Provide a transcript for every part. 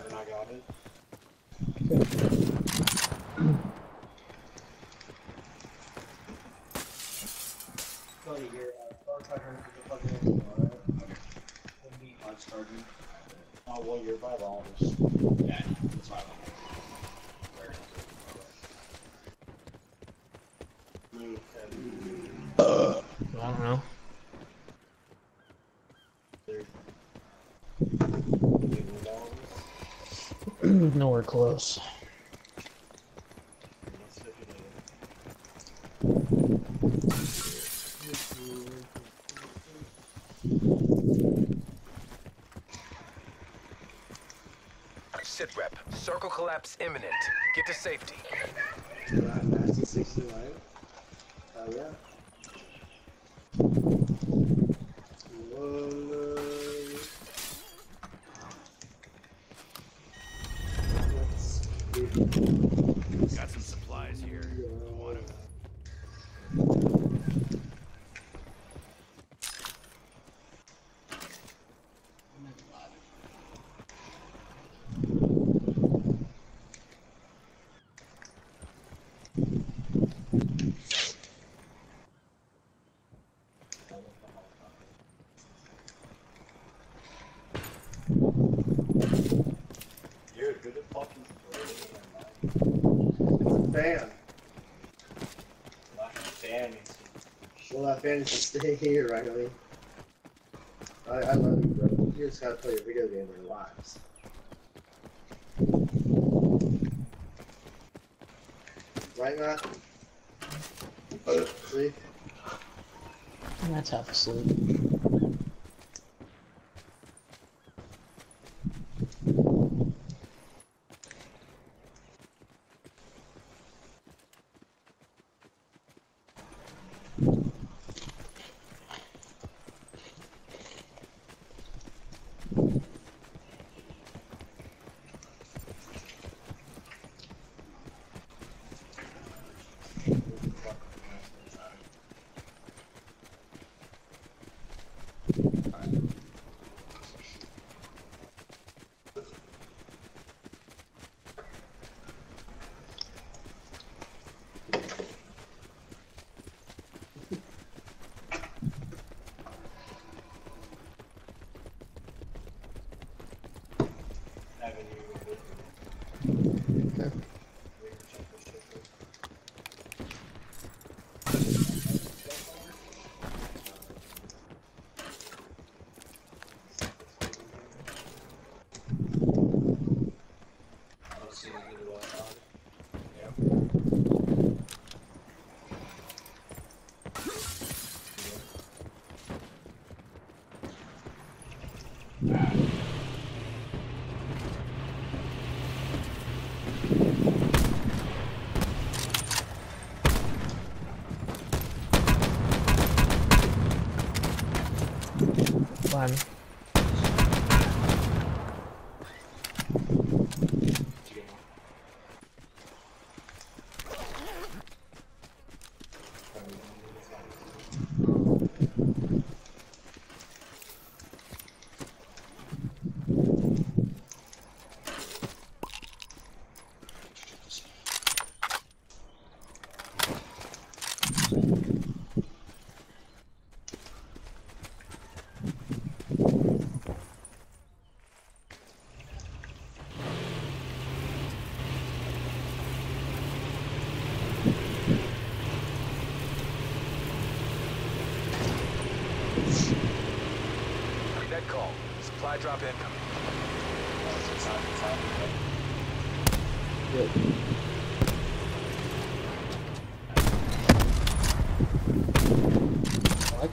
and I got it. Cody, your thoughts I heard the fucking tomorrow. The meat I've started. Oh, well, you're by the office. Yeah, that's why I don't know. Nowhere close. Sit rep. Circle collapse imminent. Get to safety. Nasty 69. Oh, yeah. Got some supplies here. You want them? Dude, who the fuck is fan? Not a fan. Well, that fan needs to stay here, right? I love you, bro. You just gotta play a video game in your lives. Right, Matt? See? That's half asleep. Fine. Net call. Supply drop incoming. Good. What?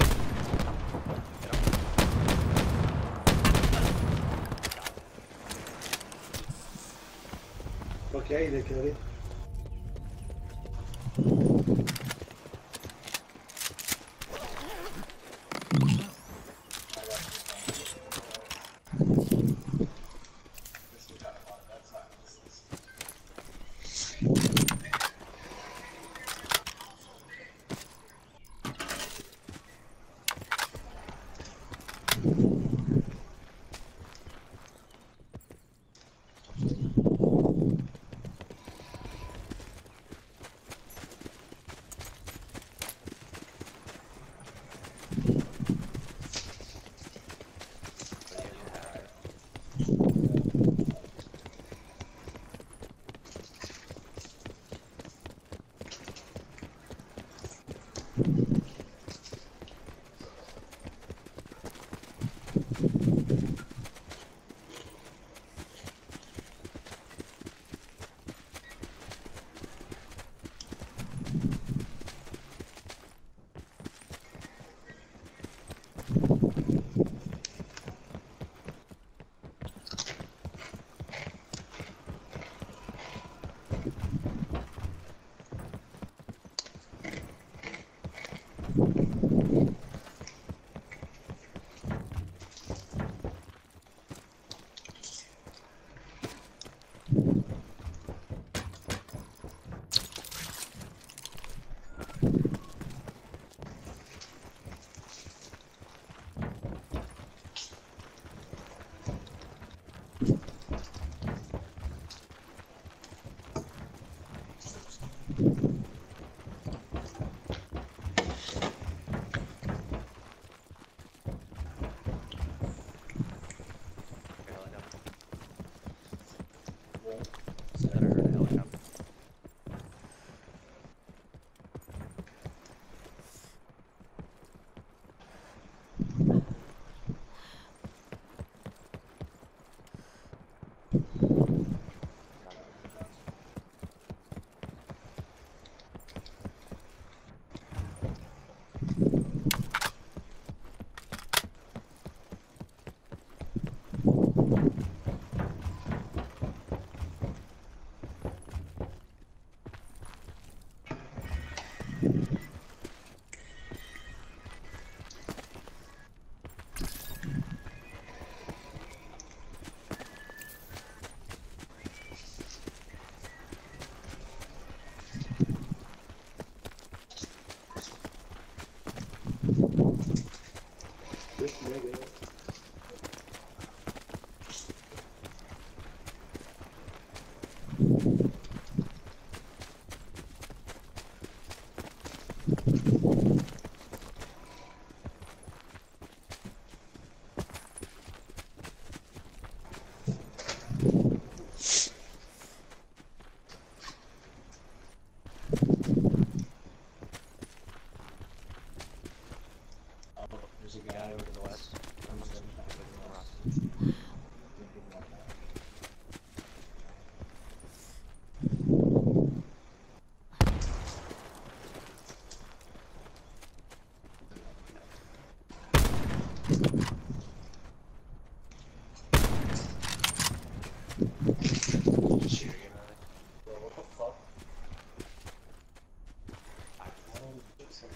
Okay, they killed it. This nigga. There's a guy over to the west. What the fuck? I don't think so.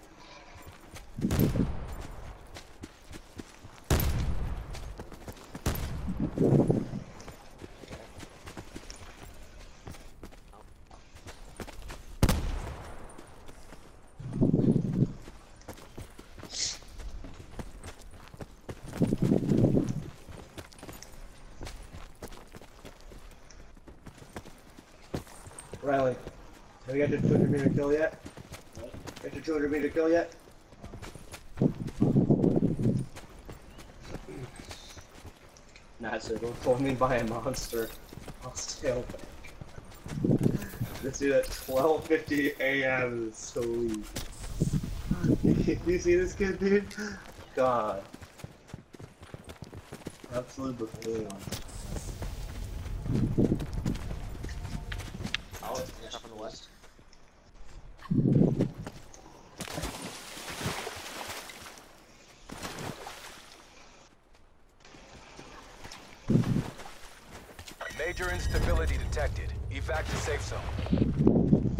Riley, have you got your 200-meter kill yet? What? Got your 200-meter kill yet? Nah, sir, don't call me by a monster. I'll stay back. This dude at 12:50 a.m. is so weak. You see this kid, dude? God. Absolute buffoon. Up on the west. Major instability detected. Evac to safe zone.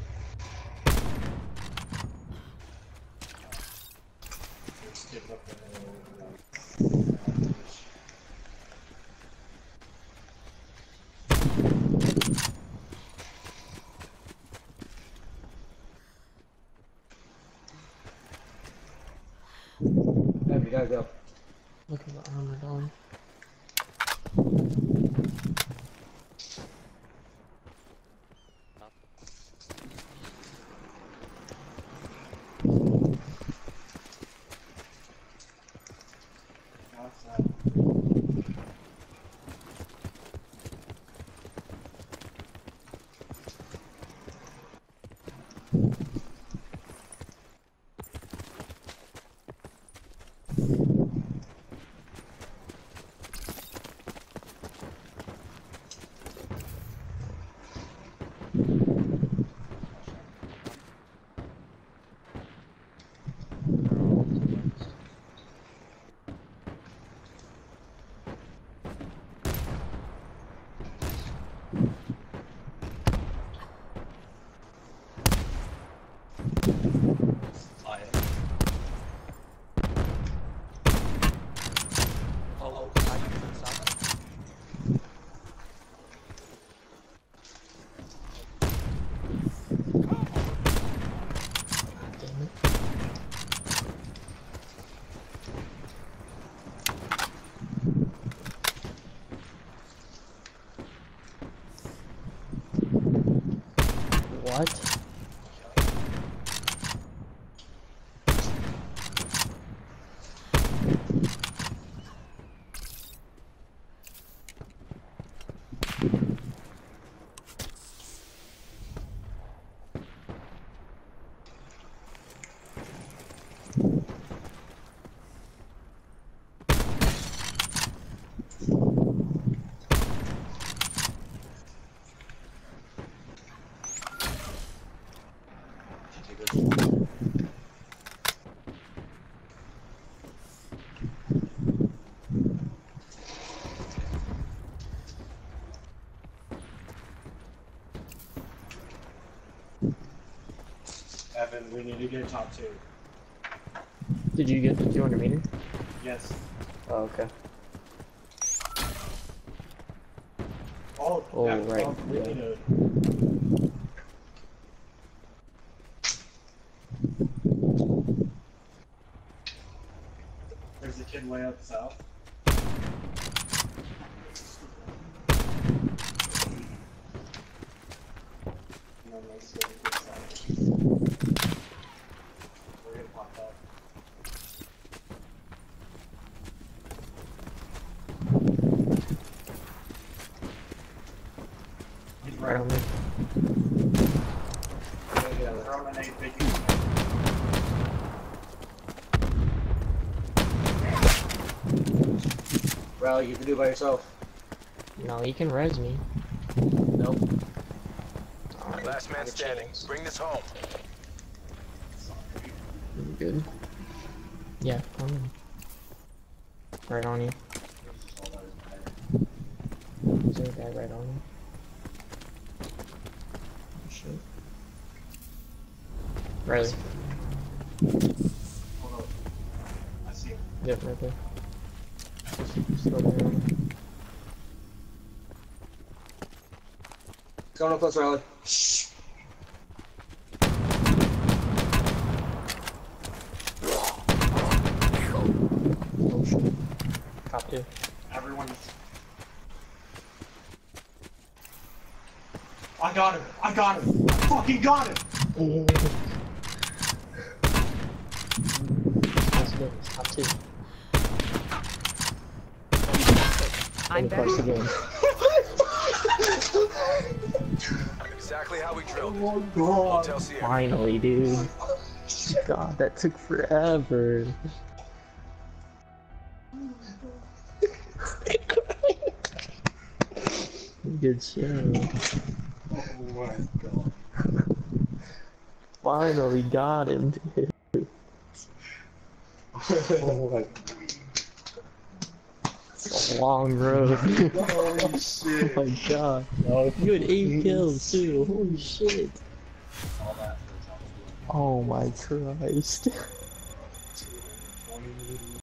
Yeah, we gotta go. Look at the armor dome. and we need to get top 2. Did you get the 200 meter? Yes. Oh, okay. Oh, Oh, yeah, right, top 3 yeah. node. There's a kid way up south. No, let's go to the side. We're gonna pop up. He's Right on me. Yeah, throw him an 8 biggie. Rally, you can do it by yourself. No, you can res me. Nope. Alright, Last man standing. Bring this home. Good. Yeah, come in. Right on you. Is there a guy right on you? Oh, shit. Riley. Hold on. I see him. Yep, right there. Still there on me. Coming up close, Riley. Oh shit. Top 2. Everyone. I got him! I got him! I fucking got him! Oh. Let's go. Top 2. I'm better. Across the game. Exactly how we drilled it. Oh god! Hotel Sierra. Finally, dude. God, that took forever. Good show. Oh my god. Finally got him, dude. Oh my It's a long road. Holy shit. Oh my god. You had 8 kills too. Holy shit. Oh my Christ.